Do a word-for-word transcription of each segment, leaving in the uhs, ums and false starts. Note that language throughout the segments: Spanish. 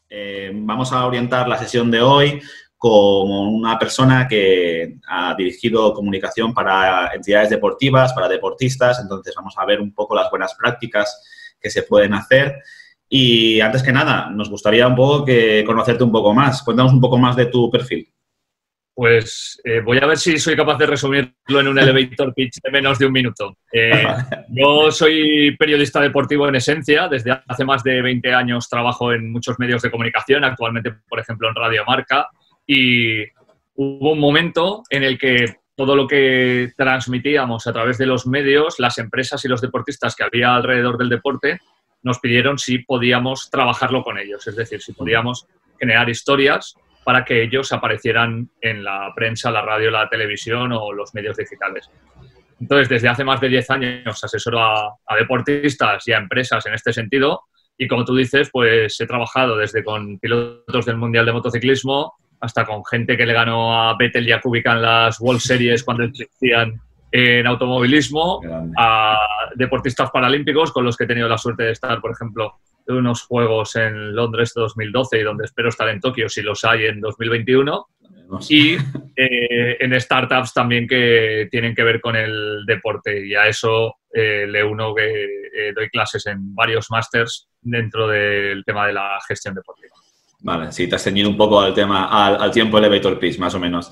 Eh, vamos a orientar la sesión de hoy como una persona que ha dirigido comunicación para entidades deportivas, para deportistas. Entonces, vamos a ver un poco las buenas prácticas que se pueden hacer. Y antes que nada, nos gustaría un poco que conocerte un poco más. Cuéntanos un poco más de tu perfil. Pues eh, voy a ver si soy capaz de resumirlo en un elevator pitch de menos de un minuto. Eh, yo soy periodista deportivo en esencia. Desde hace más de veinte años trabajo en muchos medios de comunicación, actualmente, por ejemplo, en Radio Marca. Y hubo un momento en el que todo lo que transmitíamos a través de los medios, las empresas y los deportistas que había alrededor del deporte, nos pidieron si podíamos trabajarlo con ellos. Es decir, si podíamos generar historias para que ellos aparecieran en la prensa, la radio, la televisión o los medios digitales. Entonces, desde hace más de diez años asesoro a, a deportistas y a empresas en este sentido. Y como tú dices, pues he trabajado desde con pilotos del Mundial de Motociclismo hasta con gente que le ganó a Vettel y a Kubica en las World Series cuando existían en automovilismo, grande, a deportistas paralímpicos con los que he tenido la suerte de estar, por ejemplo, en unos Juegos en Londres dos mil doce y donde espero estar en Tokio si los hay en dos mil veintiuno. Y eh, en startups también que tienen que ver con el deporte. Y a eso eh, le uno que eh, doy clases en varios másters dentro del tema de la gestión deportiva. Vale, sí, te has ceñido un poco al tema, al, al tiempo elevator pitch, más o menos.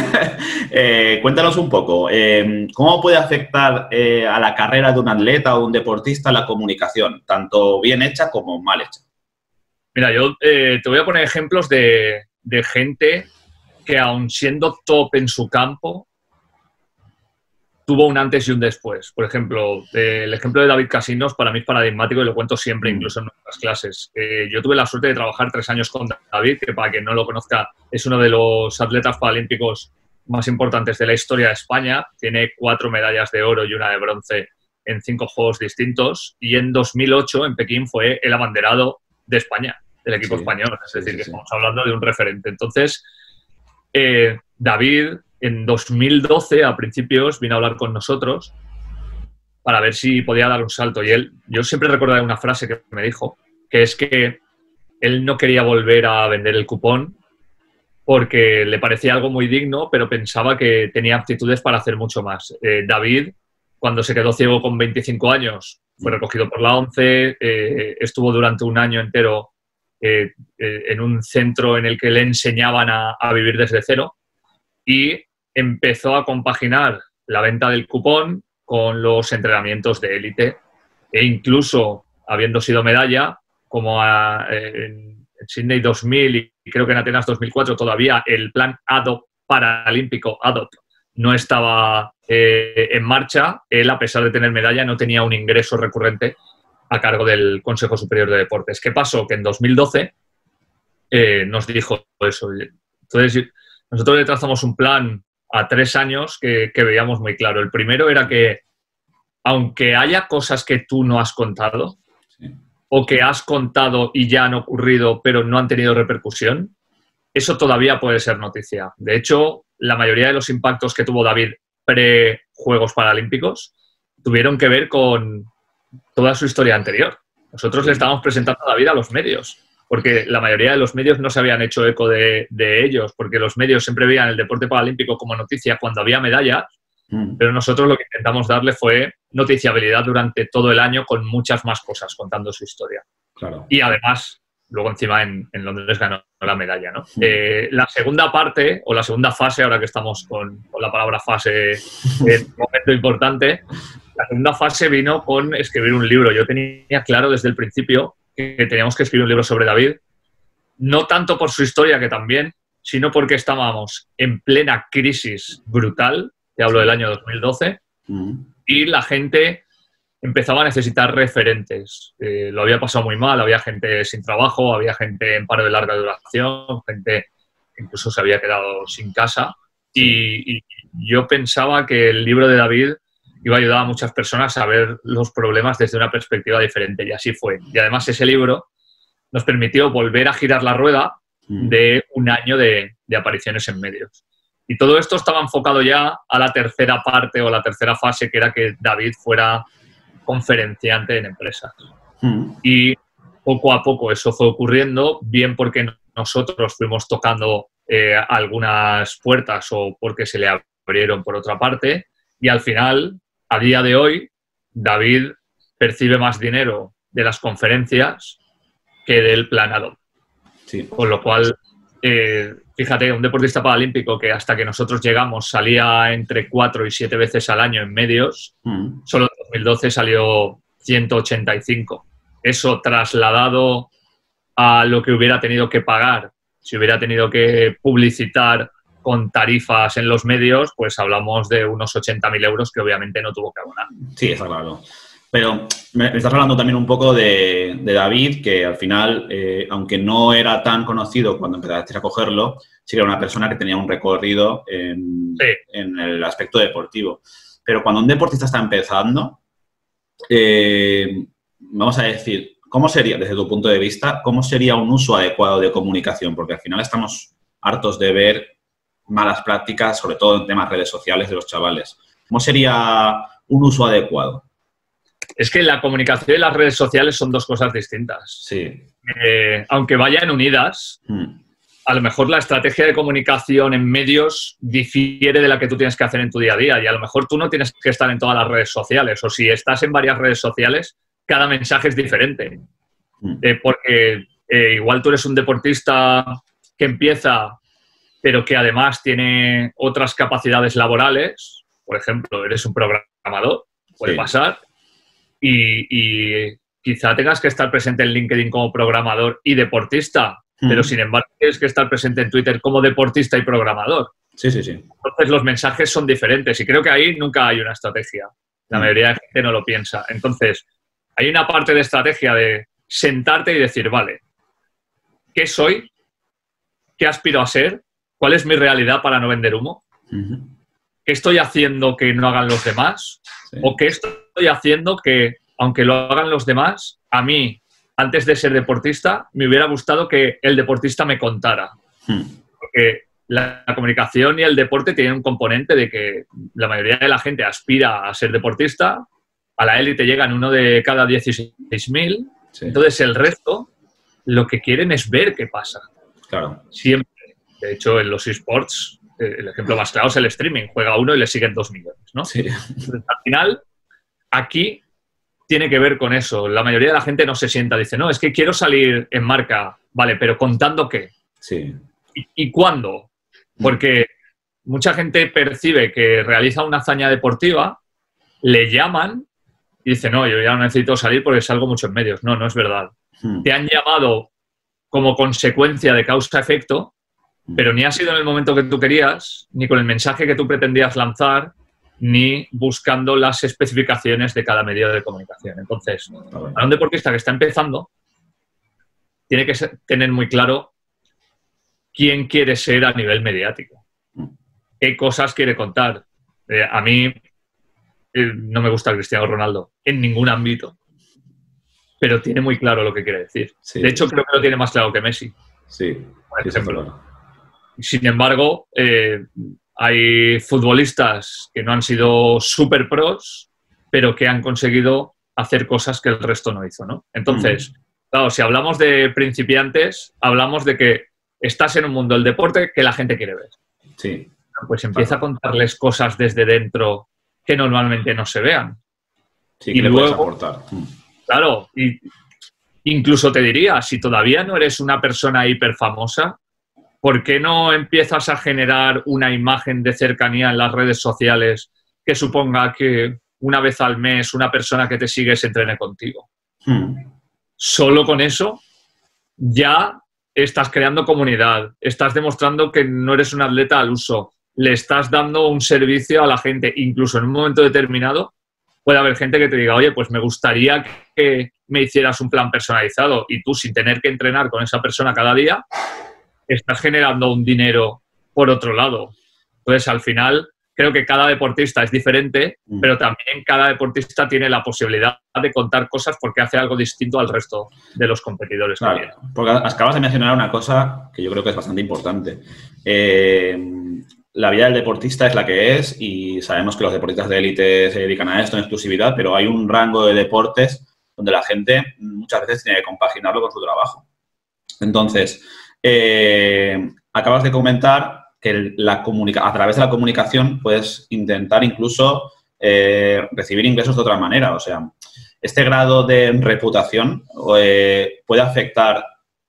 eh, cuéntanos un poco, eh, ¿cómo puede afectar eh, a la carrera de un atleta o un deportista la comunicación, tanto bien hecha como mal hecha? Mira, yo eh, te voy a poner ejemplos de, de gente que, aun siendo top en su campo, tuvo un antes y un después. Por ejemplo, eh, el ejemplo de David Casinos para mí es paradigmático y lo cuento siempre, incluso en nuestras clases. Eh, yo tuve la suerte de trabajar tres años con David, que para quien no lo conozca es uno de los atletas paralímpicos más importantes de la historia de España. Tiene cuatro medallas de oro y una de bronce en cinco juegos distintos. Y en dos mil ocho, en Pekín, fue el abanderado de España, del equipo sí, español. Es decir, sí, sí, que estamos hablando de un referente. Entonces, eh, David, en dos mil doce, a principios, vino a hablar con nosotros para ver si podía dar un salto. Y él, yo siempre recordaré una frase que me dijo, que es que él no quería volver a vender el cupón porque le parecía algo muy digno, pero pensaba que tenía aptitudes para hacer mucho más. Eh, David, cuando se quedó ciego con veinticinco años, fue recogido por la ONCE, eh, estuvo durante un año entero eh, eh, en un centro en el que le enseñaban a, a vivir desde cero y empezó a compaginar la venta del cupón con los entrenamientos de élite e incluso, habiendo sido medalla, como a, en Sydney dos mil y creo que en Atenas dos mil cuatro todavía el plan A D O P paralímpico A D O P no estaba eh, en marcha, él, a pesar de tener medalla, no tenía un ingreso recurrente a cargo del Consejo Superior de Deportes. ¿Qué pasó? Que en dos mil doce eh, nos dijo eso. Entonces, nosotros le trazamos un plan a tres años que, que veíamos muy claro. El primero era que, aunque haya cosas que tú no has contado, sí, o que has contado y ya han ocurrido, pero no han tenido repercusión, eso todavía puede ser noticia. De hecho, la mayoría de los impactos que tuvo David pre-Juegos Paralímpicos tuvieron que ver con toda su historia anterior. Nosotros le estábamos presentando a David a los medios, porque la mayoría de los medios no se habían hecho eco de, de ellos, porque los medios siempre veían el deporte paralímpico como noticia cuando había medallas, mm. pero nosotros lo que intentamos darle fue noticiabilidad durante todo el año con muchas más cosas, contando su historia. Claro. Y además, luego encima en, en Londres ganó la medalla, ¿no? Mm. Eh, la segunda parte, o la segunda fase, ahora que estamos con, con la palabra fase, es un momento importante, la segunda fase vino con escribir un libro. Yo tenía claro desde el principio que teníamos que escribir un libro sobre David, no tanto por su historia, que también, sino porque estábamos en plena crisis brutal, te hablo del año dos mil doce, mm. y la gente empezaba a necesitar referentes. Eh, lo había pasado muy mal, había gente sin trabajo, había gente en paro de larga duración, gente que incluso se había quedado sin casa, y, y yo pensaba que el libro de David iba a ayudar a muchas personas a ver los problemas desde una perspectiva diferente, y así fue. Y además ese libro nos permitió volver a girar la rueda de un año de, de apariciones en medios. Y todo esto estaba enfocado ya a la tercera parte o la tercera fase, que era que David fuera conferenciante en empresas. Mm. Y poco a poco eso fue ocurriendo, bien porque nosotros fuimos tocando eh, algunas puertas o porque se le abrieron por otra parte, y al final, a día de hoy, David percibe más dinero de las conferencias que del planado. Sí. Con lo cual, eh, fíjate, un deportista paralímpico que hasta que nosotros llegamos salía entre cuatro y siete veces al año en medios, mm. solo en dos mil doce salió ciento ochenta y cinco. Eso trasladado a lo que hubiera tenido que pagar, si hubiera tenido que publicitar con tarifas en los medios, pues hablamos de unos ochenta mil euros que obviamente no tuvo que abonar. Sí, está claro. Pero me estás hablando también un poco de, de David, que al final, eh, aunque no era tan conocido cuando empezaste a cogerlo, sí que era una persona que tenía un recorrido en, sí. en el aspecto deportivo. Pero cuando un deportista está empezando, eh, vamos a decir, ¿cómo sería, desde tu punto de vista, cómo sería un uso adecuado de comunicación? Porque al final estamos hartos de ver malas prácticas, sobre todo en temas redes sociales de los chavales. ¿Cómo sería un uso adecuado? Es que la comunicación y las redes sociales son dos cosas distintas. Sí. Eh, aunque vayan unidas, hmm. a lo mejor la estrategia de comunicación en medios difiere de la que tú tienes que hacer en tu día a día, y a lo mejor tú no tienes que estar en todas las redes sociales, o si estás en varias redes sociales, cada mensaje es diferente. Hmm. Eh, porque eh, igual tú eres un deportista que empieza, pero que además tiene otras capacidades laborales. Por ejemplo, eres un programador, puede sí. pasar. Y, y quizá tengas que estar presente en LinkedIn como programador y deportista, mm. pero sin embargo tienes que estar presente en Twitter como deportista y programador. Sí, sí, sí. Entonces los mensajes son diferentes y creo que ahí nunca hay una estrategia. La mm. mayoría de gente no lo piensa. Entonces, hay una parte de estrategia de sentarte y decir, vale, ¿qué soy? ¿Qué aspiro a ser? ¿Cuál es mi realidad para no vender humo? Mm-hmm. ¿Qué estoy haciendo que no hagan los demás? Sí. ¿O qué estoy haciendo que, aunque lo hagan los demás, a mí, antes de ser deportista, me hubiera gustado que el deportista me contara? Hmm. Porque la, la comunicación y el deporte tienen un componente de que la mayoría de la gente aspira a ser deportista, a la élite llegan uno de cada dieciséis mil, sí. Entonces el resto lo que quieren es ver qué pasa. Claro. Siempre. De hecho, en los eSports, el ejemplo más claro es el streaming. Juega uno y le siguen dos millones, ¿no? Sí. Entonces, al final, aquí tiene que ver con eso. La mayoría de la gente no se sienta, dice, no, es que quiero salir en marca. Vale, pero ¿contando qué? Sí. ¿Y, y cuándo? Porque mucha gente percibe que realiza una hazaña deportiva, le llaman y dice, no, yo ya no necesito salir porque salgo mucho en medios. No, no es verdad. Hmm. Te han llamado como consecuencia de causa-efecto, pero ni ha sido en el momento que tú querías, ni con el mensaje que tú pretendías lanzar, ni buscando las especificaciones de cada medio de comunicación. Entonces, para un deportista que está empezando, tiene que ser, tener muy claro quién quiere ser a nivel mediático, qué cosas quiere contar. Eh, a mí eh, no me gusta Cristiano Ronaldo en ningún ámbito, pero tiene muy claro lo que quiere decir. Sí. De hecho, creo que lo tiene más claro que Messi. Sí, por ejemplo. Sin embargo, eh, hay futbolistas que no han sido super pros, pero que han conseguido hacer cosas que el resto no hizo, ¿no? Entonces, mm. claro, si hablamos de principiantes, hablamos de que estás en un mundo del deporte que la gente quiere ver. Sí. Pues empieza claro. a contarles cosas desde dentro que normalmente no se vean. Sí, que y le luego, puedes aportar. Mm. Claro, y incluso te diría, si todavía no eres una persona hiper famosa, ¿por qué no empiezas a generar una imagen de cercanía en las redes sociales que suponga que una vez al mes una persona que te sigue se entrene contigo? Hmm. Solo con eso ya estás creando comunidad, estás demostrando que no eres un atleta al uso, le estás dando un servicio a la gente. Incluso en un momento determinado puede haber gente que te diga, oye, pues me gustaría que me hicieras un plan personalizado, y tú, sin tener que entrenar con esa persona cada día, estás generando un dinero por otro lado. Entonces, al final, creo que cada deportista es diferente, mm. pero también cada deportista tiene la posibilidad de contar cosas porque hace algo distinto al resto de los competidores. Claro, que porque acabas de mencionar una cosa que yo creo que es bastante importante. Eh, la vida del deportista es la que es, y sabemos que los deportistas de élite se dedican a esto en exclusividad, pero hay un rango de deportes donde la gente muchas veces tiene que compaginarlo con su trabajo. Entonces, eh, acabas de comentar que la comunica a través de la comunicación puedes intentar incluso eh, recibir ingresos de otra manera. O sea, este grado de reputación eh, puede afectar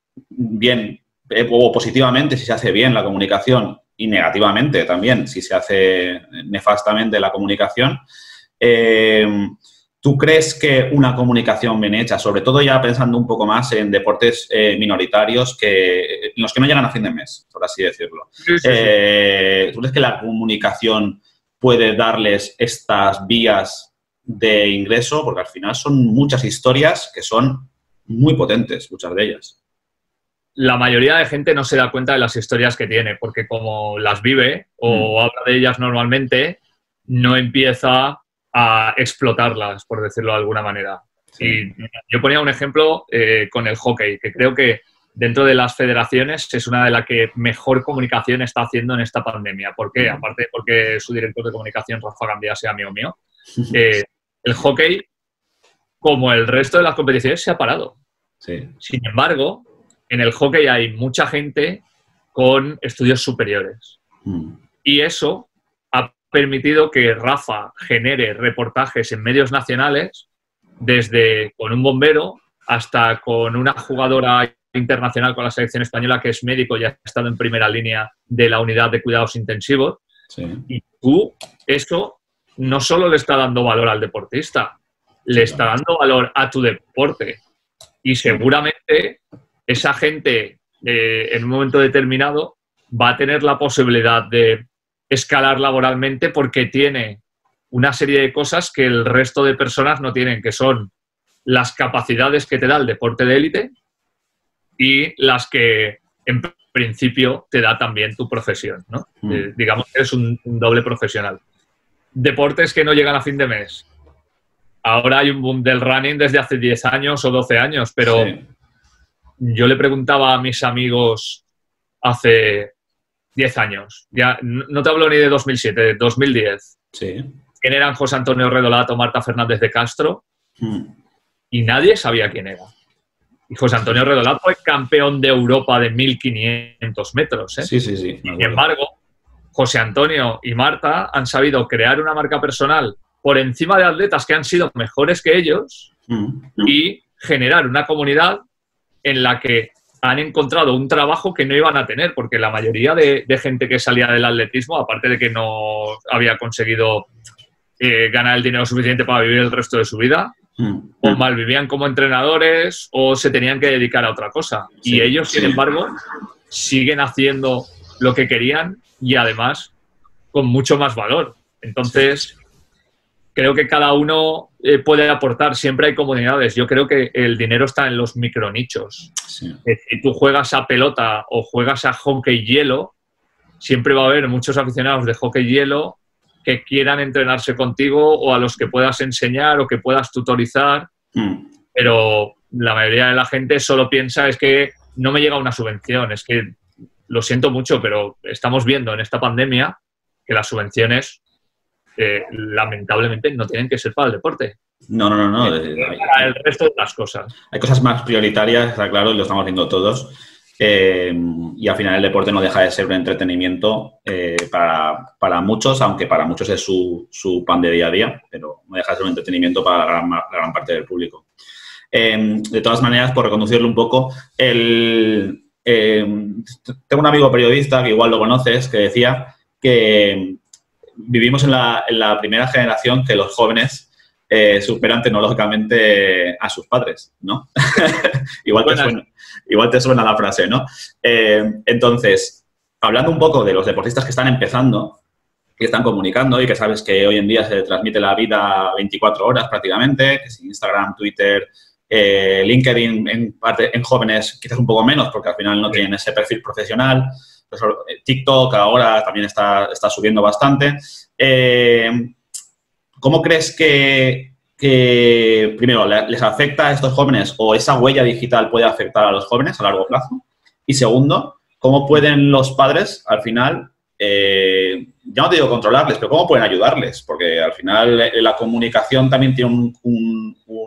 bien eh, o positivamente si se hace bien la comunicación y negativamente también si se hace nefastamente la comunicación. Eh, ¿Tú crees que una comunicación bien hecha, sobre todo ya pensando un poco más en deportes eh, minoritarios, que, en los que no llegan a fin de mes, por así decirlo, sí, sí, eh, sí. ¿tú crees que la comunicación puede darles estas vías de ingreso? Porque al final son muchas historias que son muy potentes, muchas de ellas. La mayoría de gente no se da cuenta de las historias que tiene, porque como las vive o mm. habla de ellas normalmente, no empieza a explotarlas, por decirlo de alguna manera. Sí. Y yo ponía un ejemplo eh, con el hockey, que creo que dentro de las federaciones es una de las que mejor comunicación está haciendo en esta pandemia. ¿Por qué? Mm. Aparte porque su director de comunicación, Rafa Gambia, sea amigo mío. Eh, el hockey, como el resto de las competiciones, se ha parado. Sí. Sin embargo, en el hockey hay mucha gente con estudios superiores. Mm. Y eso ha permitido que Rafa genere reportajes en medios nacionales, desde con un bombero hasta con una jugadora internacional con la selección española que es médico y ha estado en primera línea de la unidad de cuidados intensivos. Sí. Y tú, eso no solo le está dando valor al deportista, le está dando valor a tu deporte. Y seguramente esa gente eh, en un momento determinado va a tener la posibilidad de escalar laboralmente porque tiene una serie de cosas que el resto de personas no tienen, que son las capacidades que te da el deporte de élite y las que en principio te da también tu profesión, ¿no? Mm. Eh, digamos que eres un, un doble profesional. Deportes que no llegan a fin de mes. Ahora hay un boom del running desde hace diez años o doce años, pero sí. Yo le preguntaba a mis amigos hace diez años, ya no te hablo ni de dos mil siete, de dos mil diez. Sí. ¿Quién eran José Antonio Redolato, Marta Fernández de Castro? Hmm. Y nadie sabía quién era. Y José Antonio Redolato fue campeón de Europa de mil quinientos metros. ¿eh? Sí, sí, sí. Sin embargo, José Antonio y Marta han sabido crear una marca personal por encima de atletas que han sido mejores que ellos hmm. y generar una comunidad en la que han encontrado un trabajo que no iban a tener, porque la mayoría de, de gente que salía del atletismo, aparte de que no había conseguido eh, ganar el dinero suficiente para vivir el resto de su vida, mm. o malvivían como entrenadores o se tenían que dedicar a otra cosa. Sí, y ellos, sin sí. embargo, siguen haciendo lo que querían y además con mucho más valor. Entonces, creo que cada uno eh, puede aportar. Siempre hay comunidades. Yo creo que el dinero está en los micronichos. Sí. Eh, si tú juegas a pelota o juegas a hockey hielo, siempre va a haber muchos aficionados de hockey hielo que quieran entrenarse contigo o a los que puedas enseñar o que puedas tutorizar. Mm. Pero la mayoría de la gente solo piensa es que no me llega una subvención. Es que, lo siento mucho, pero estamos viendo en esta pandemia que las subvenciones Eh, lamentablemente no tienen que ser para el deporte. No, no, no. no. Para el resto de las cosas. Hay cosas más prioritarias, está claro, y lo estamos viendo todos. Eh, y al final el deporte no deja de ser un entretenimiento eh, para, para muchos, aunque para muchos es su, su pan de día a día, pero no deja de ser un entretenimiento para la gran, la gran parte del público. Eh, de todas maneras, por reconducirlo un poco, el, eh, tengo un amigo periodista que igual lo conoces, que decía que vivimos en la, en la primera generación que los jóvenes eh, superan tecnológicamente a sus padres, ¿no? igual, te suena, igual te suena la frase, ¿no? Eh, entonces, hablando un poco de los deportistas que están empezando, que están comunicando y que sabes que hoy en día se transmite la vida veinticuatro horas prácticamente, que es Instagram, Twitter, eh, LinkedIn en, parte, en jóvenes quizás un poco menos porque al final no tienen ese perfil profesional. Pues, TikTok ahora también está, está subiendo bastante. Eh, ¿Cómo crees que, que, primero, les afecta a estos jóvenes o esa huella digital puede afectar a los jóvenes a largo plazo? Y segundo, ¿cómo pueden los padres, al final, eh, ya no te digo controlarles, pero cómo pueden ayudarles? Porque al final la comunicación también tiene un, un,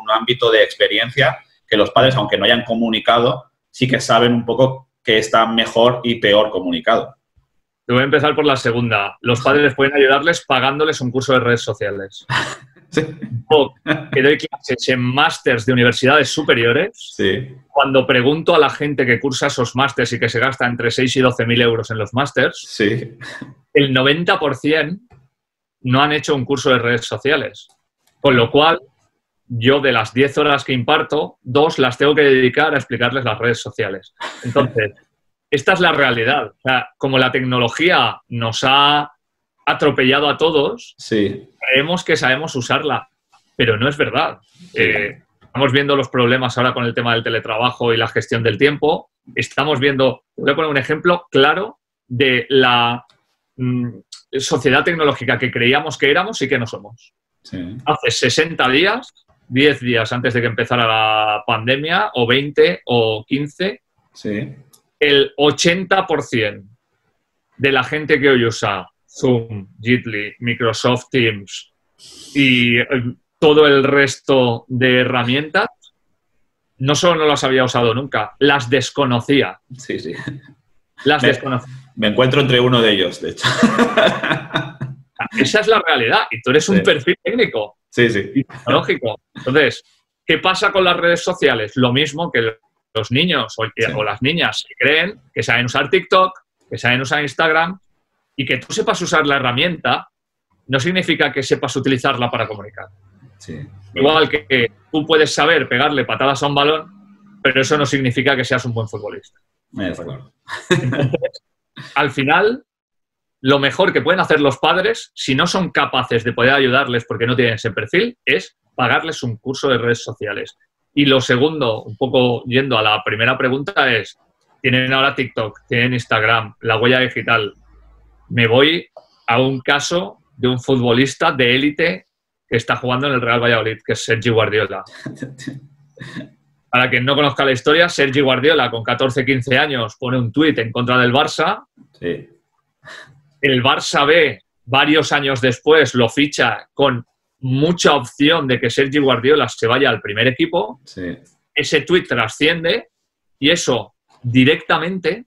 un ámbito de experiencia que los padres, aunque no hayan comunicado, sí que saben un poco qué está mejor y peor comunicado. Te voy a empezar por la segunda. Los padres pueden ayudarles pagándoles un curso de redes sociales. Sí. Yo, que doy clases en másters de universidades superiores, Sí. cuando pregunto a la gente que cursa esos másters y que se gasta entre seis y doce mil euros en los másters, Sí. el noventa por ciento no han hecho un curso de redes sociales. Con lo cual, yo de las diez horas que imparto, dos las tengo que dedicar a explicarles las redes sociales. Entonces, esta es la realidad. O sea, como la tecnología nos ha atropellado a todos, Sí. creemos que sabemos usarla, pero no es verdad. Sí. Eh, estamos viendo los problemas ahora con el tema del teletrabajo y la gestión del tiempo. Estamos viendo, voy a poner un ejemplo claro de la mm, sociedad tecnológica que creíamos que éramos y que no somos. Sí. Hace sesenta días, diez días antes de que empezara la pandemia, o veinte o quince, Sí. el ochenta por ciento de la gente que hoy usa Zoom, Jitly, Microsoft Teams y eh, todo el resto de herramientas, no solo no las había usado nunca, las desconocía. Sí, sí. Las Me, desconocía. me encuentro entre uno de ellos, de hecho. Esa es la realidad. Y tú eres un Sí. perfil técnico Sí, sí. y tecnológico. Entonces, ¿qué pasa con las redes sociales? Lo mismo que los niños o, Sí. o las niñas que creen que saben usar TikTok, que saben usar Instagram, y que tú sepas usar la herramienta no significa que sepas utilizarla para comunicar. Sí. Igual que tú puedes saber pegarle patadas a un balón, pero eso no significa que seas un buen futbolista. Eh, Está claro. Entonces, al final, lo mejor que pueden hacer los padres, si no son capaces de poder ayudarles porque no tienen ese perfil, es pagarles un curso de redes sociales. Y lo segundo, un poco yendo a la primera pregunta, es, tienen ahora TikTok, tienen Instagram, la huella digital. Me voy a un caso de un futbolista de élite que está jugando en el Real Valladolid, que es Sergi Guardiola. Para quien no conozca la historia, Sergi Guardiola, con catorce, quince años, pone un tuit en contra del Barça. Sí. El Barça B, varios años después, lo ficha con mucha opción de que Sergi Guardiola se vaya al primer equipo. Sí. Ese tuit trasciende y eso directamente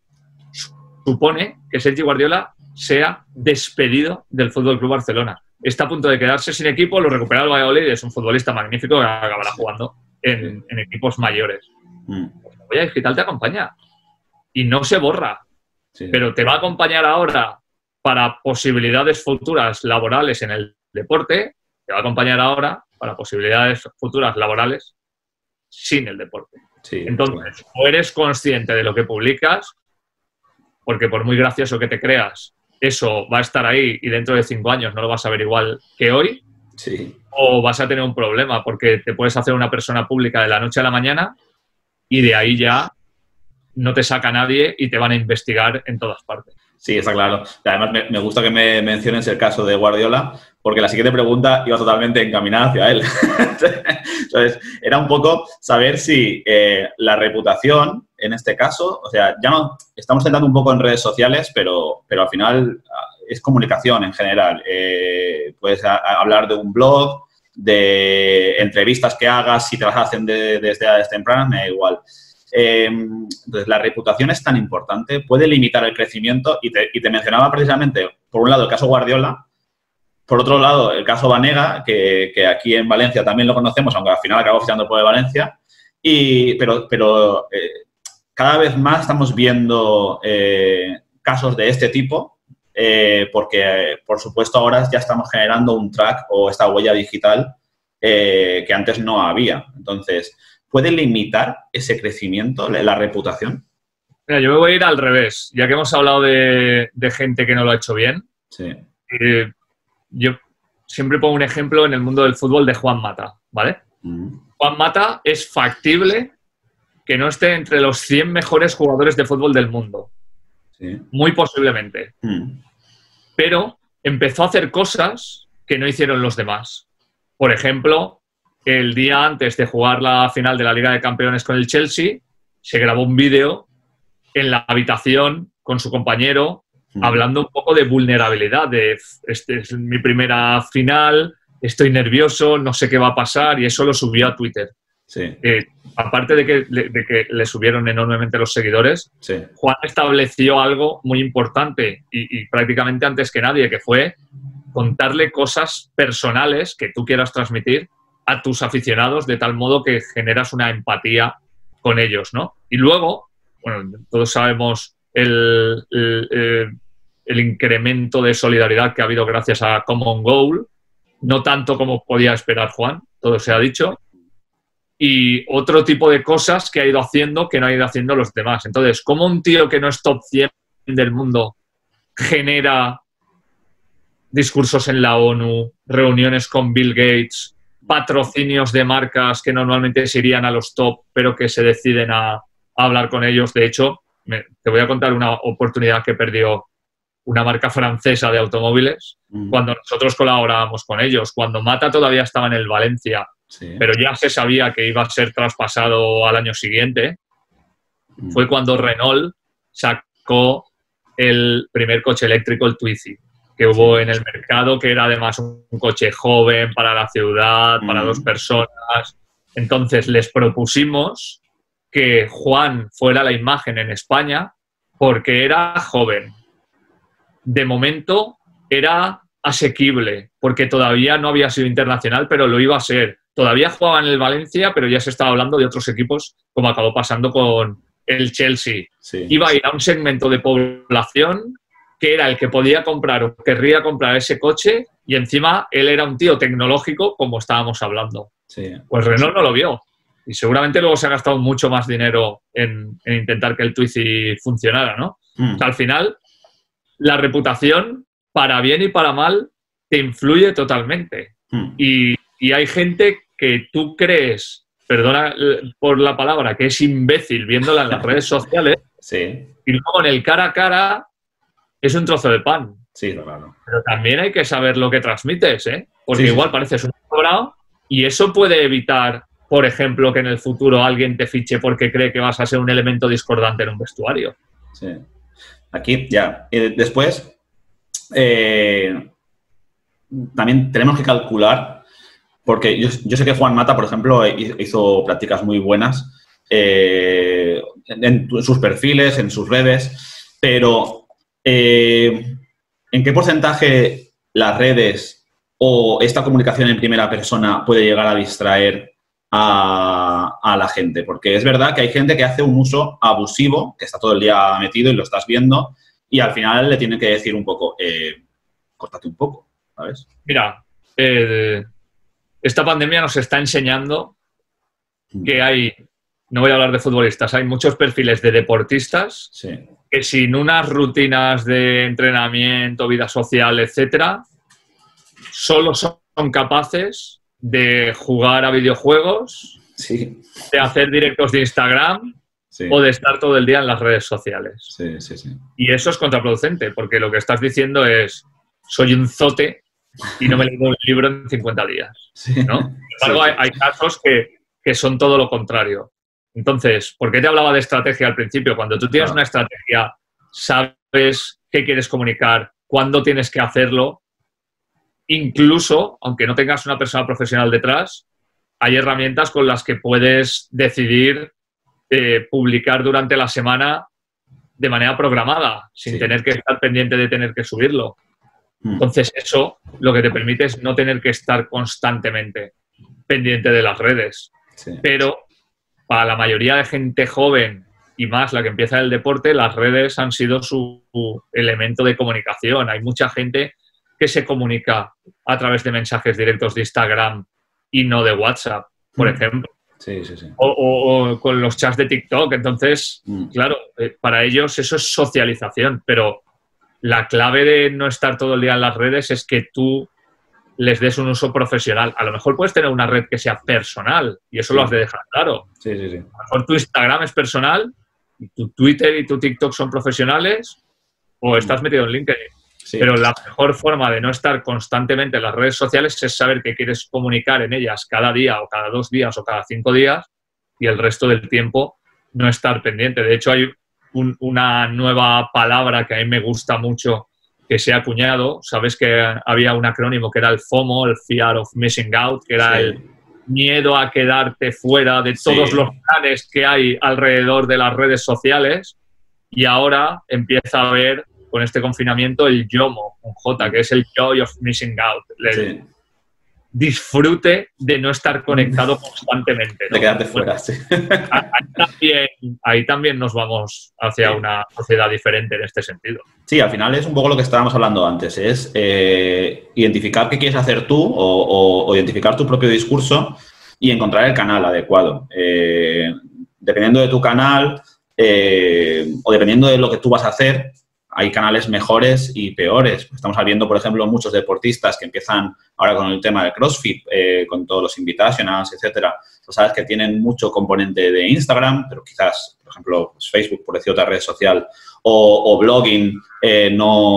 supone que Sergi Guardiola sea despedido del F C Barcelona. Está a punto de quedarse sin equipo, lo recupera el Valladolid, es un futbolista magnífico que acabará jugando en, en equipos mayores. Mm. La huella digital te acompaña y no se borra, Sí. pero te va a acompañar ahora para posibilidades futuras laborales en el deporte, te va a acompañar ahora para posibilidades futuras laborales sin el deporte. Sí. Entonces, o eres consciente de lo que publicas, porque por muy gracioso que te creas, eso va a estar ahí y dentro de cinco años no lo vas a ver igual que hoy, Sí. o vas a tener un problema porque te puedes hacer una persona pública de la noche a la mañana y de ahí ya no te saca nadie y te van a investigar en todas partes. Sí, está claro. Además, me, me gusta que me menciones el caso de Guardiola, porque la siguiente pregunta iba totalmente encaminada hacia él. Entonces, era un poco saber si eh, la reputación, en este caso, o sea, ya no estamos centrando un poco en redes sociales, pero, pero al final es comunicación en general. Eh, puedes a, a hablar de un blog, de entrevistas que hagas, si te las hacen de, desde edades tempranas, me da igual. Eh, entonces, la reputación es tan importante, puede limitar el crecimiento y te, y te mencionaba precisamente, por un lado, el caso Guardiola, por otro lado, el caso Banega, que, que aquí en Valencia también lo conocemos, aunque al final acabó fichando por el Valencia, y, pero, pero eh, cada vez más estamos viendo eh, casos de este tipo, eh, porque, por supuesto, ahora ya estamos generando un track o esta huella digital eh, que antes no había. Entonces, ¿puede limitar ese crecimiento, la reputación? Mira, yo me voy a ir al revés. Ya que hemos hablado de, de gente que no lo ha hecho bien, Sí. eh, yo siempre pongo un ejemplo en el mundo del fútbol de Juan Mata, ¿vale? Mm. Juan Mata es factible que no esté entre los cien mejores jugadores de fútbol del mundo. Sí. Muy posiblemente. Mm. Pero empezó a hacer cosas que no hicieron los demás. Por ejemplo, el día antes de jugar la final de la Liga de Campeones con el Chelsea, se grabó un vídeo en la habitación con su compañero, Mm. hablando un poco de vulnerabilidad, de este es mi primera final, estoy nervioso, no sé qué va a pasar, y eso lo subió a Twitter. Sí. Eh, aparte de que, de que le subieron enormemente los seguidores, Sí. Juan estableció algo muy importante y, y prácticamente antes que nadie, que fue contarle cosas personales que tú quieras transmitir a tus aficionados de tal modo que generas una empatía con ellos, ¿no? Y luego, bueno, todos sabemos el, el, el, el incremento de solidaridad que ha habido gracias a Common Goal, no tanto como podía esperar Juan, todo se ha dicho, y otro tipo de cosas que ha ido haciendo que no ha ido haciendo los demás. Entonces, ¿cómo un tío que no es top cien del mundo genera discursos en la ONU, reuniones con Bill Gates, patrocinios de marcas que normalmente se irían a los top, pero que se deciden a, a hablar con ellos? De hecho, me, te voy a contar una oportunidad que perdió una marca francesa de automóviles mm. cuando nosotros colaborábamos con ellos. Cuando Mata todavía estaba en el Valencia, sí. pero ya se sabía que iba a ser traspasado al año siguiente, mm. fue cuando Renault sacó el primer coche eléctrico, el Twizy, que hubo sí. en el mercado, que era además un coche joven para la ciudad, para mm. dos personas. Entonces les propusimos que Juan fuera la imagen en España porque era joven. De momento era asequible, porque todavía no había sido internacional, pero lo iba a ser. Todavía jugaba en el Valencia, pero ya se estaba hablando de otros equipos, como acabó pasando con el Chelsea. Sí. Iba a ir a un segmento de población que era el que podía comprar o querría comprar ese coche, y encima él era un tío tecnológico, como estábamos hablando. Sí. Pues Renault no lo vio. Y seguramente luego se ha gastado mucho más dinero en, en intentar que el Twizy funcionara, ¿no? Mm. O sea, al final, la reputación, para bien y para mal, te influye totalmente. Mm. Y, y hay gente que tú crees, perdona por la palabra, que es imbécil viéndola en las redes sociales, sí. y luego en el cara a cara es un trozo de pan. Sí, claro. Pero también hay que saber lo que transmites, ¿eh? Porque sí, igual sí. pareces un cobrado y eso puede evitar, por ejemplo, que en el futuro alguien te fiche porque cree que vas a ser un elemento discordante en un vestuario. Sí. Aquí, ya. Y después, eh, también tenemos que calcular, porque yo, yo sé que Juan Mata, por ejemplo, hizo prácticas muy buenas eh, en sus perfiles, en sus redes, pero eh, ¿en qué porcentaje las redes o esta comunicación en primera persona puede llegar a distraer a, a la gente? Porque es verdad que hay gente que hace un uso abusivo, que está todo el día metido y lo estás viendo, y al final le tiene que decir un poco, eh, córtate un poco, ¿sabes? Mira, eh, esta pandemia nos está enseñando que hay, no voy a hablar de futbolistas, hay muchos perfiles de deportistas sí. que sin unas rutinas de entrenamiento, vida social, etcétera, solo son capaces de jugar a videojuegos, sí. de hacer directos de Instagram sí. o de estar todo el día en las redes sociales. Sí, sí, sí. Y eso es contraproducente, porque lo que estás diciendo es, soy un zote y no me leo un libro en cincuenta días, sí. ¿no? Sin embargo, sí, hay, hay casos que, que son todo lo contrario. Entonces, ¿por qué te hablaba de estrategia al principio? Cuando tú tienes claro. una estrategia, sabes qué quieres comunicar, cuándo tienes que hacerlo. Incluso, aunque no tengas una persona profesional detrás, hay herramientas con las que puedes decidir eh, publicar durante la semana de manera programada, sin sí. tener que estar pendiente de tener que subirlo. Entonces, eso lo que te permite es no tener que estar constantemente pendiente de las redes. Sí. Pero para la mayoría de gente joven, y más la que empieza el deporte, las redes han sido su, su elemento de comunicación. Hay mucha gente que se comunica a través de mensajes directos de Instagram y no de WhatsApp, por mm. ejemplo. Sí, sí, sí. O, o, o con los chats de TikTok. Entonces, mm. claro, eh, para ellos eso es socialización, pero la clave de no estar todo el día en las redes es que tú les des un uso profesional. A lo mejor puedes tener una red que sea personal y eso sí. lo has de dejar claro. Sí, sí, sí. A lo mejor tu Instagram es personal, y tu Twitter y tu TikTok son profesionales, o estás metido en LinkedIn. Sí. Pero la mejor forma de no estar constantemente en las redes sociales es saber que quieres comunicar en ellas cada día o cada dos días o cada cinco días y el resto del tiempo no estar pendiente. De hecho, hay un, una nueva palabra que a mí me gusta mucho que se ha acuñado. Sabes que había un acrónimo que era el FOMO, el Fear of Missing Out, que era sí. el miedo a quedarte fuera de todos sí. los planes que hay alrededor de las redes sociales, y ahora empieza a haber con este confinamiento el YOMO, con J, que es el Joy of Missing Out, el sí. disfrute de no estar conectado constantemente, ¿no? De quedarte fuera, sí. Ahí también, ahí también nos vamos hacia sí. una sociedad diferente en este sentido. Sí, al final es un poco lo que estábamos hablando antes, es eh, identificar qué quieres hacer tú o, o, o identificar tu propio discurso y encontrar el canal adecuado. Eh, dependiendo de tu canal eh, o dependiendo de lo que tú vas a hacer, hay canales mejores y peores. Estamos viendo, por ejemplo, muchos deportistas que empiezan ahora con el tema del CrossFit, eh, con todos los invitationals, etcétera. Tú sabes que tienen mucho componente de Instagram, pero quizás, por ejemplo, pues Facebook, por decir otra red social, o, o blogging, eh,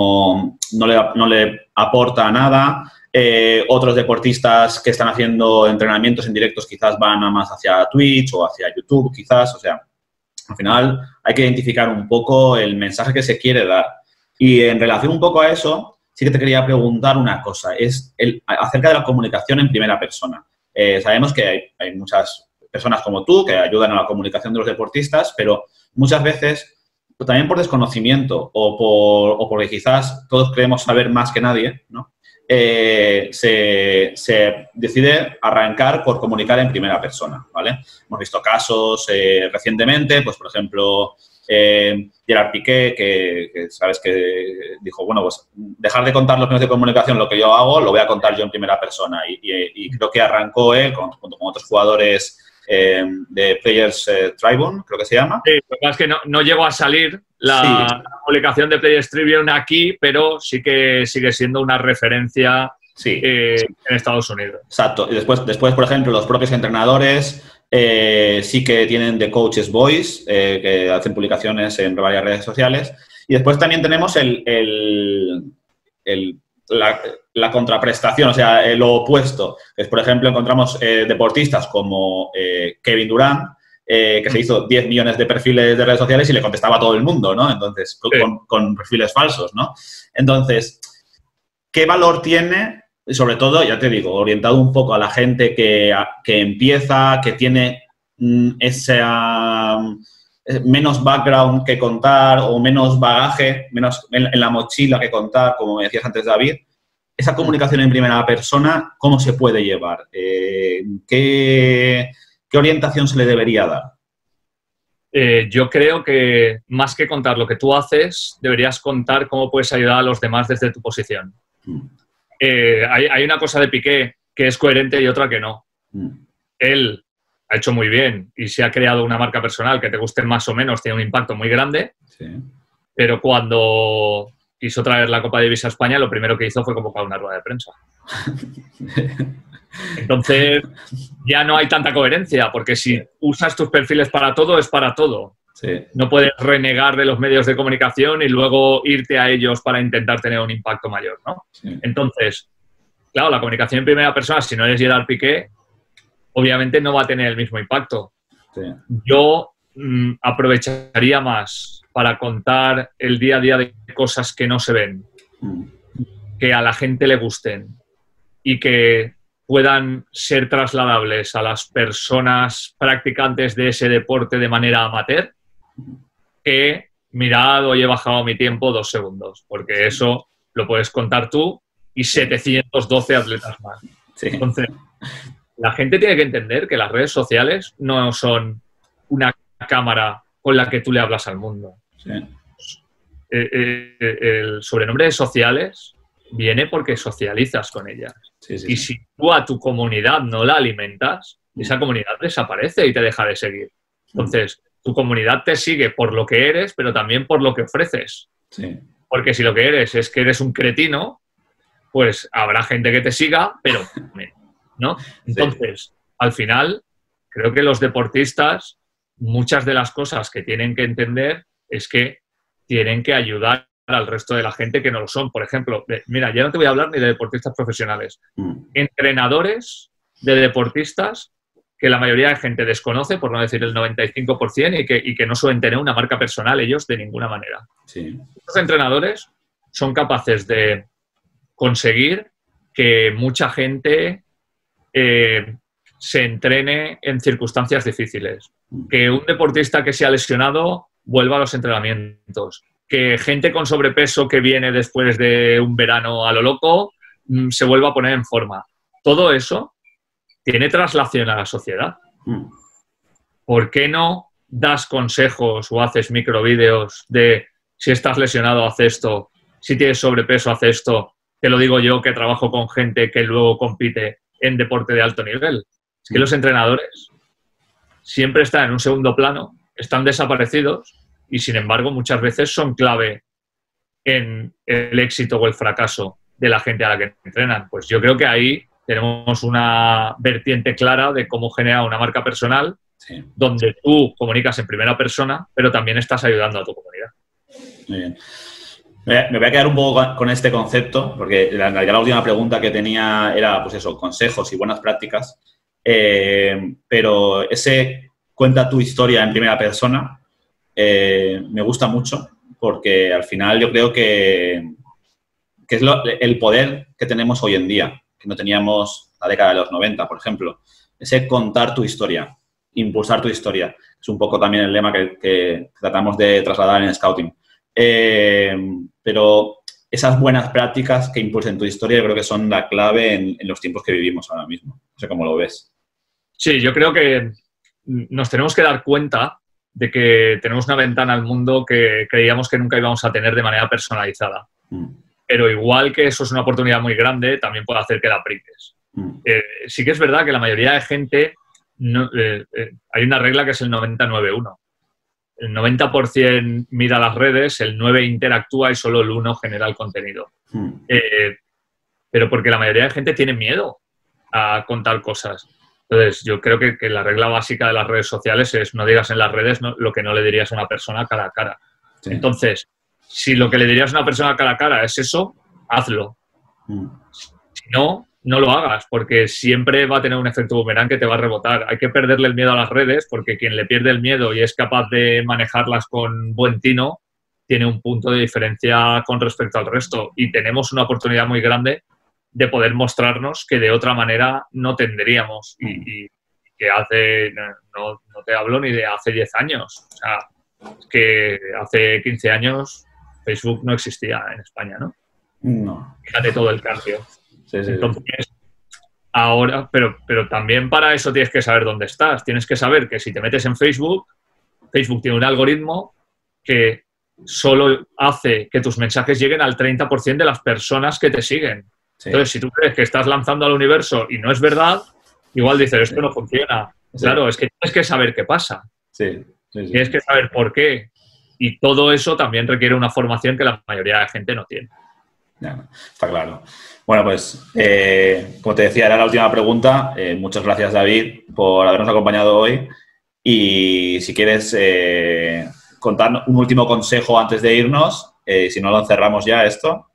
no, no, le, no le aporta nada. Eh, otros deportistas que están haciendo entrenamientos en directos quizás van a más hacia Twitch o hacia YouTube, quizás. O sea, al final hay que identificar un poco el mensaje que se quiere dar. Y en relación un poco a eso, sí que te quería preguntar una cosa, es el, acerca de la comunicación en primera persona. Eh, sabemos que hay, hay muchas personas como tú que ayudan a la comunicación de los deportistas, pero muchas veces, pues, también por desconocimiento o, por, o porque quizás todos creemos saber más que nadie, ¿no? Eh, se, se decide arrancar por comunicar en primera persona, ¿vale? Hemos visto casos eh, recientemente, pues, por ejemplo, eh, Gerard Piqué, que, que sabes que dijo, bueno, pues dejar de contar los medios de comunicación lo que yo hago, lo voy a contar yo en primera persona. Y, y, y creo que arrancó él, con, junto con otros jugadores eh, de Players eh, Tribune, creo que se llama. Sí, lo que pasa es que no, no llegó a salir la, sí. la publicación de Players Tribune aquí, pero sí que sigue siendo una referencia sí. eh, en Estados Unidos. Exacto. Y después, después, por ejemplo, los propios entrenadores eh, sí que tienen The Coach's Voice, eh, que hacen publicaciones en varias redes sociales. Y después también tenemos el, el, el, la, la contraprestación, o sea, eh, lo opuesto. Es, por ejemplo, encontramos eh, deportistas como eh, Kevin Durant, Eh, que se hizo diez millones de perfiles de redes sociales y le contestaba a todo el mundo, ¿no? Entonces, con, sí. con, con perfiles falsos, ¿no? Entonces, ¿qué valor tiene? Y sobre todo, ya te digo, orientado un poco a la gente que, que empieza, que tiene mm, ese um, menos background que contar o menos bagaje, menos en, en la mochila que contar, como me decías antes, David. Esa comunicación en primera persona, ¿cómo se puede llevar? Eh, ¿qué... ¿Qué orientación se le debería dar? Eh, yo creo que más que contar lo que tú haces, deberías contar cómo puedes ayudar a los demás desde tu posición. Mm. Eh, hay, hay una cosa de Piqué que es coherente y otra que no. Mm. Él ha hecho muy bien y se ha creado una marca personal que te guste más o menos, tiene un impacto muy grande, sí. Pero cuando quiso traer la Copa Davis a España, lo primero que hizo fue convocar una rueda de prensa. Entonces, ya no hay tanta coherencia, porque si usas tus perfiles para todo, es para todo. Sí. No puedes renegar de los medios de comunicación y luego irte a ellos para intentar tener un impacto mayor, ¿no? Sí. Entonces, claro, la comunicación en primera persona, si no eres Gerard Piqué, obviamente no va a tener el mismo impacto. Sí. Yo mmm, aprovecharía más para contar el día a día de cosas que no se ven, mm. que a la gente le gusten y que puedan ser trasladables a las personas practicantes de ese deporte de manera amateur, que mirad, hoy he bajado mi tiempo dos segundos, porque eso lo puedes contar tú y setecientos doce atletas más. Sí. Entonces, la gente tiene que entender que las redes sociales no son una cámara con la que tú le hablas al mundo. Sí. Eh, eh, el sobrenombre de sociales viene porque socializas con ellas. Sí, sí, y si tú a tu comunidad no la alimentas, esa comunidad desaparece y te deja de seguir. Entonces, tu comunidad te sigue por lo que eres, pero también por lo que ofreces. Sí. Porque si lo que eres es que eres un cretino, pues habrá gente que te siga, pero ¿no? Entonces, sí. Al final, creo que los deportistas, muchas de las cosas que tienen que entender es que tienen que ayudar al resto de la gente que no lo son. Por ejemplo, mira, ya no te voy a hablar ni de deportistas profesionales. Mm. Entrenadores de deportistas que la mayoría de gente desconoce, por no decir el noventa y cinco por ciento, y que, y que no suelen tener una marca personal ellos de ninguna manera. Sí. Estos entrenadores son capaces de conseguir que mucha gente eh, se entrene en circunstancias difíciles. Que un deportista que se ha lesionado vuelva a los entrenamientos. Que gente con sobrepeso que viene después de un verano a lo loco mmm, se vuelva a poner en forma. Todo eso tiene traslación a la sociedad. ¿Por qué no das consejos o haces microvídeos de si estás lesionado, haz esto, si tienes sobrepeso, haz esto? Te lo digo yo, que trabajo con gente que luego compite en deporte de alto nivel. Es que los entrenadores siempre están en un segundo plano, están desaparecidos y, sin embargo, muchas veces son clave en el éxito o el fracaso de la gente a la que entrenan. Pues yo creo que ahí tenemos una vertiente clara de cómo generar una marca personal, sí, donde tú comunicas en primera persona, pero también estás ayudando a tu comunidad. Muy bien. Me voy a quedar un poco con este concepto, porque la, la última pregunta que tenía era, pues eso, consejos y buenas prácticas. Eh, pero ese cuenta tu historia en primera persona eh, me gusta mucho, porque al final yo creo que, que es lo, el poder que tenemos hoy en día, que no teníamos la década de los noventa, por ejemplo. Ese contar tu historia, impulsar tu historia. Es un poco también el lema que, que tratamos de trasladar en Scouting. Eh, pero esas buenas prácticas que impulsen tu historia yo creo que son la clave en, en los tiempos que vivimos ahora mismo. No sé cómo lo ves. Sí, yo creo que nos tenemos que dar cuenta de que tenemos una ventana al mundo que creíamos que nunca íbamos a tener de manera personalizada. Mm. Pero igual que eso es una oportunidad muy grande, también puede hacer que la apliques. Mm. Eh, sí que es verdad que la mayoría de gente, no, eh, eh, hay una regla que es el noventa nueve uno. El noventa por ciento mira las redes, el nueve por ciento interactúa y solo el uno por ciento genera el contenido. Mm. Eh, pero porque la mayoría de gente tiene miedo a contar cosas. Entonces, yo creo que, que la regla básica de las redes sociales es no digas en las redes no, lo que no le dirías a una persona cara a cara. Sí. Entonces, si lo que le dirías a una persona cara a cara es eso, hazlo. Mm. Si no, no lo hagas, porque siempre va a tener un efecto boomerang que te va a rebotar. Hay que perderle el miedo a las redes, porque quien le pierde el miedo y es capaz de manejarlas con buen tino, tiene un punto de diferencia con respecto al resto. Y tenemos una oportunidad muy grande de poder mostrarnos que de otra manera no tendríamos. Y, y que hace, no, no te hablo ni de hace diez años. O sea, es que hace quince años Facebook no existía en España, ¿no? No. Fíjate todo el cambio. Sí, sí, Entonces, ahora, pero, pero también para eso tienes que saber dónde estás. Tienes que saber que si te metes en Facebook, Facebook tiene un algoritmo que solo hace que tus mensajes lleguen al treinta por ciento de las personas que te siguen. Sí. Entonces, si tú crees que estás lanzando al universo y no es verdad, igual dices, esto sí. no funciona. Sí. Claro, es que tienes que saber qué pasa. Sí. Sí, sí. Tienes que saber por qué. Y todo eso también requiere una formación que la mayoría de la gente no tiene. Ya, está claro. Bueno, pues, eh, como te decía, era la última pregunta. Eh, muchas gracias, David, por habernos acompañado hoy. Y si quieres eh, contar un último consejo antes de irnos, eh, si no lo cerramos ya esto.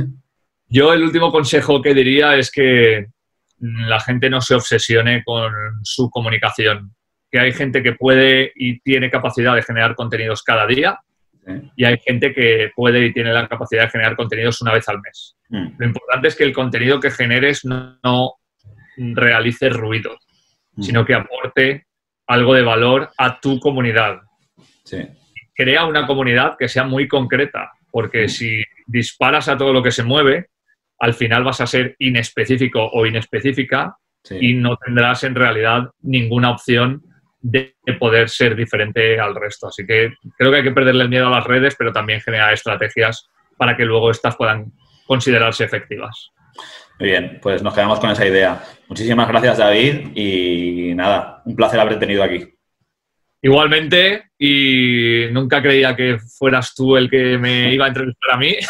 Yo el último consejo que diría es que la gente no se obsesione con su comunicación. Que hay gente que puede y tiene capacidad de generar contenidos cada día. Sí. Y hay gente que puede y tiene la capacidad de generar contenidos una vez al mes. Mm. Lo importante es que el contenido que generes no, no realice ruido, mm. sino que aporte algo de valor a tu comunidad. Sí. Crea una comunidad que sea muy concreta, porque mm. si disparas a todo lo que se mueve, al final vas a ser inespecífico o inespecífica sí. y no tendrás en realidad ninguna opción de poder ser diferente al resto. Así que creo que hay que perderle el miedo a las redes, pero también generar estrategias para que luego estas puedan considerarse efectivas. Muy bien, pues nos quedamos con esa idea. Muchísimas gracias, David, y nada, un placer haberte tenido aquí. Igualmente, y nunca creía que fueras tú el que me iba a entrevistar a mí.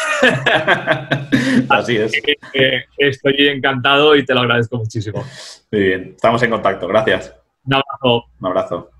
Así es. Que, eh, estoy encantado y te lo agradezco muchísimo. Muy bien, estamos en contacto. Gracias. Un abrazo. Un abrazo.